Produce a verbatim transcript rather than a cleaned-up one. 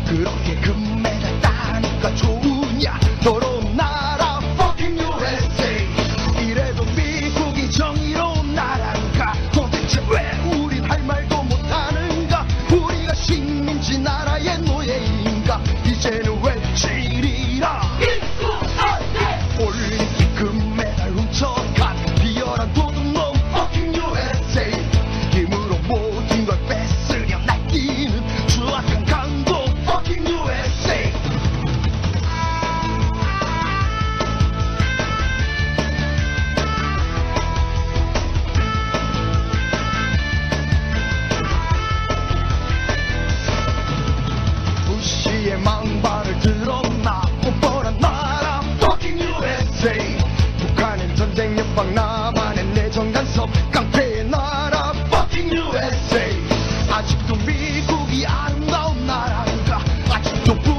그렇게 금메달 따니까 좋으냐 더러운 나라 fucking 유에스에이. 이래도 미국이 정의로운 나라인가? 도대체 왜 우린 할 말도 못하는가? 우리가 식민지 나라의 노예인가? 이제는 외치리라 올림픽 금메달 훔쳐간 비열한 도둑놈 fucking 유에스에이. 힘으로 모든 걸 뺏으려 날뛰는 추악한 강도 fucking 유에스에이. 부시의 망발을 들었나 뻔뻔한 나라 fucking 유에스에이. 북한은 전쟁 연방 남한은 내정 간섭 깡패의 나라 fucking 유에스에이. 아직도 미국이 아름다운 나라인가? 아직도